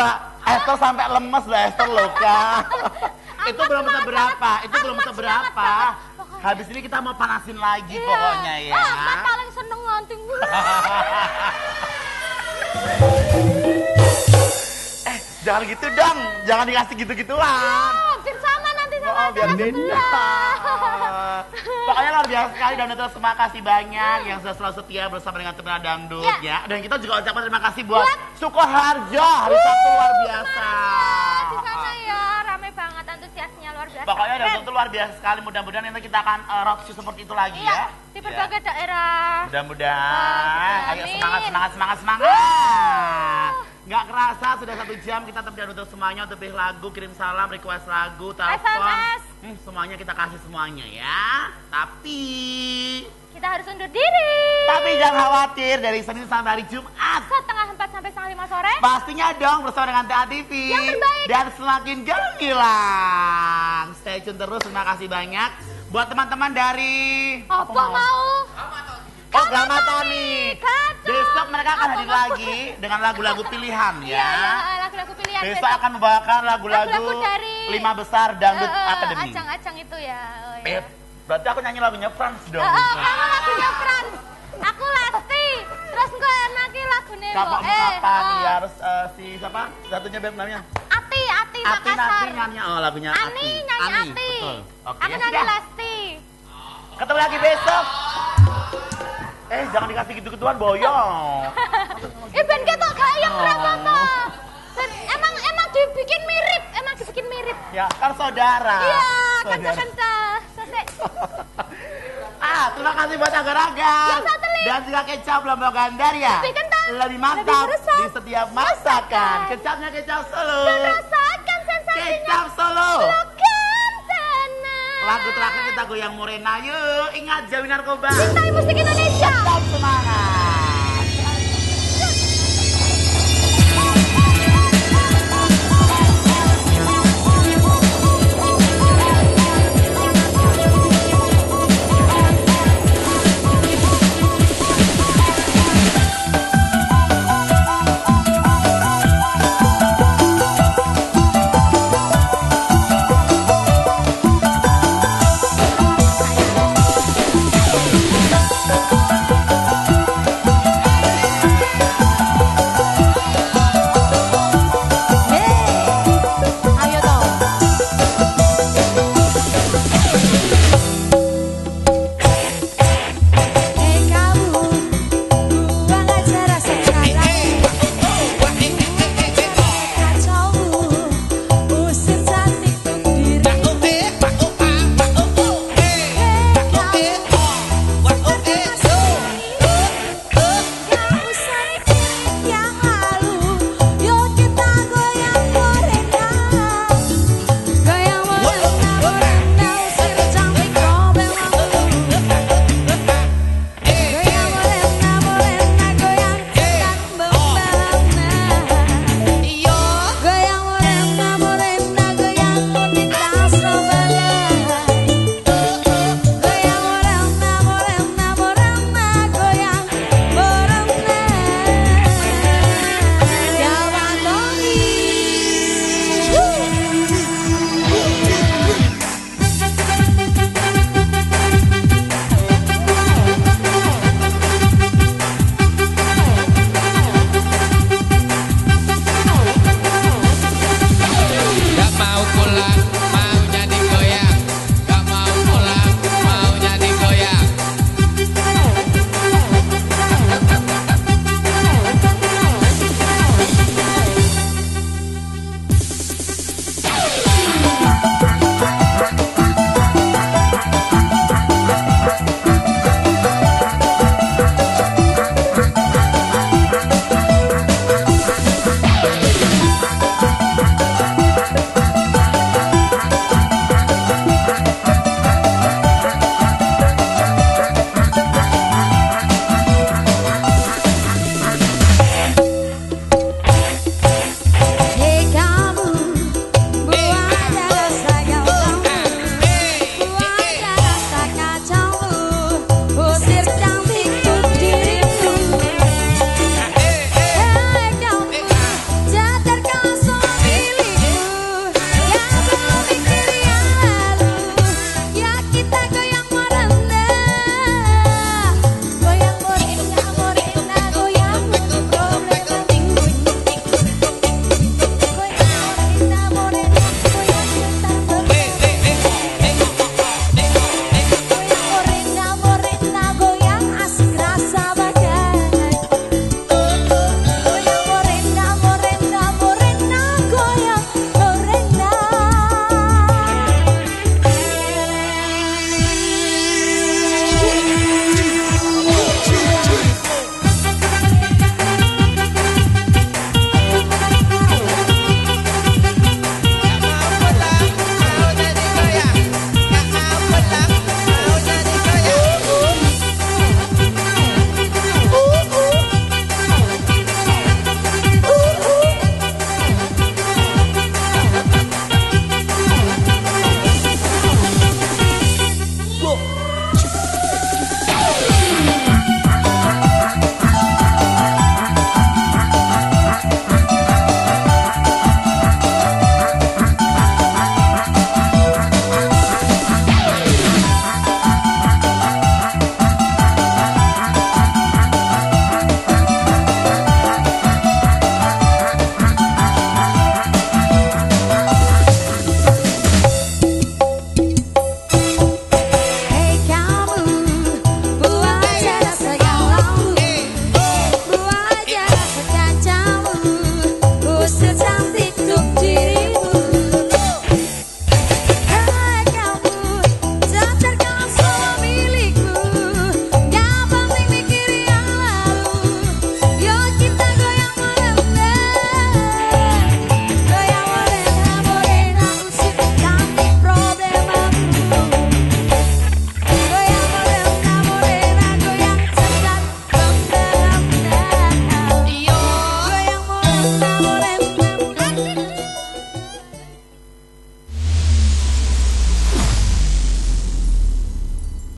Esther sampai lemes loh Esther loh Kak. Itu belum seberapa, itu belum seberapa. Habis ini kita mau panasin lagi pokoknya ya. Mak paling seneng nganting. Jangan gitu dong, jangan dikasih gitu-gituan. Biar sama nanti sama biar beda. Pokoknya luar biasa sekali dan terus terima kasih banyak yang sudah selalu setia bersama dengan Terminal Dangdut ya. Dan kita juga ucapkan terima kasih buat Sukoharjo, hari Sabtu luar biasa. Di sana ya, rame banget antusiasnya luar biasa. Pokoknya Dangdut luar biasa sekali, mudah-mudahan nanti kita akan roadshow seperti itu lagi ya. Di berbagai daerah. Mudah-mudahan. Ayo semangat. Nggak kerasa sudah 1 jam kita terjadi untuk semuanya, untuk pilih lagu, kirim salam, request lagu, telepon, semuanya kita kasih semuanya ya. Tapi kita harus undur diri. Tapi jangan khawatir, dari Senin sampai hari Jumat setengah 4 sampai setengah 5 sore. pastinya dong bersama dengan TA TV yang terbaik dan semakin gemilang. Stay tune terus, terima kasih banyak buat teman-teman dari apa mau? Gama Tony. Besok mereka akan hadir lagi dengan lagu-lagu pilihan ya. Iya, lagu-lagu pilihan. Besok akan membawakan lagu-lagu dari 5 besar Dangdut Academy. Acang-acang itu ya. Berarti aku nyanyi lagunya Frans dong. Kamu lagunya Frans. Aku Lesti. Terus gue enaknya lagunya Kapok kapan ya harus si siapa? Satunya band namanya? Ati Makassar. Nanti nyanyi lagunya Ati. Ani nyanyi Ati. Betul. Oke, aku nyanyi Lesti. Ketemu lagi besok. Jangan dikasih gitu-gituan boyong. Ben ketok gak yang berapa. Emang dibikin mirip. Ya, kan saudara. Iya, kanta-kanta. Terima kasih buat agar-agar. Dan juga kecap Lombok Gandaria. Lebih kental, lebih mantap lebih meresap. di setiap masakan. Kecapnya kecap Solo. Dan rasakan sensasinya. Kecap Solo. Lokan tenang. Lagu terakhir kita goyang Morena. Yuk, ingat jauhi narkoba. Cintai musik Indonesia.